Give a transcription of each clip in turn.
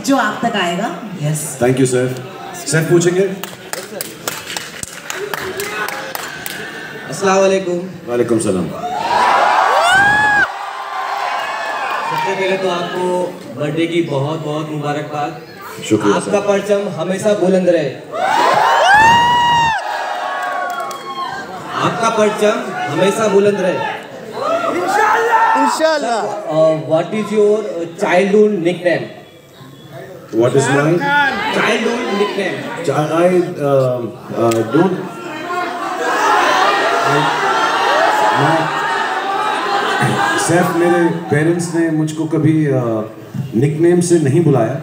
जो आप तक आएगा। Yes, thank you sir. Sir पूछेंगे। अस्सलाम वालेकुम। वालेकुम सलाम। सबसे पहले तो आपको बर्थडे की बहुत बहुत मुबारकबाद। शुक्रिया आपका परचम हमेशा बुलंद रहे। आपका परचम हमेशा बुलंद रहे। इंशाल्लाह। What is your childhood nickname? What is my childhood nickname? Saif, मेरे पेरेंट्स ने मुझको कभी निकनेम से नहीं बुलाया।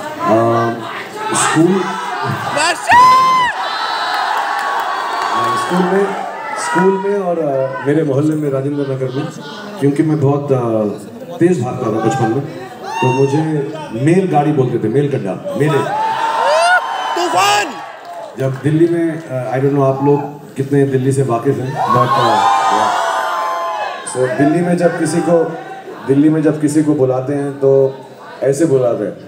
स्कूल में और मेरे मोहल्ले में राजेंद्र नगर में, क्योंकि मैं बहुत तेज भागता था बचपन में, तो मुझे मेल गाड़ी बोलते थे, मेल गड्ढा, मेले। तूफान। जब दिल्ली में आई डोंट नो आप लोग कितने दिल्ली से वाकिफ हैं, बट सो दिल्ली में जब किसी को बुलाते हैं तो ऐसे बुलाते हैं,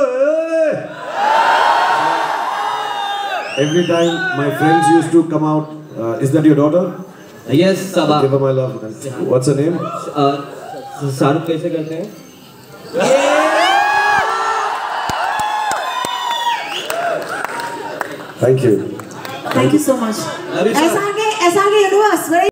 every time my friends used to come out. Is that your daughter? Yes, Sabah. Give her my love. What's her name? Shahrukh कैसे करते हैं? Thank you. Thank you so much. ऐसा